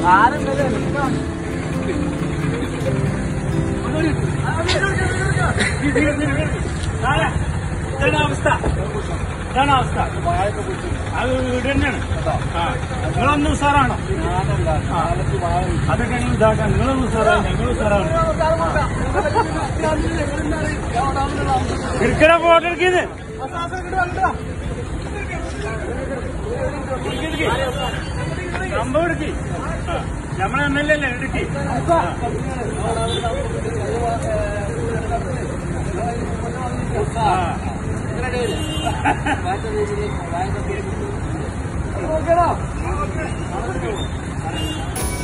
അവസ്ഥ ഇതാണ് അവസ്ഥ. അത് വീട് തന്നെയാണ്. നിങ്ങളൊന്നും ഉസാറാണോ? അതൊക്കെ ഇതാക്കാം. നിങ്ങളൊന്നും ഉസാറാണ്, ഞങ്ങൾ ഉസാറാണ്. എടുക്കണ ഫോട്ടോ എടുക്കുന്നത് സംഭവം എടുക്കി. നമ്മളെ MLA അല്ലേ എടുക്കി. ഓക്കേടാ.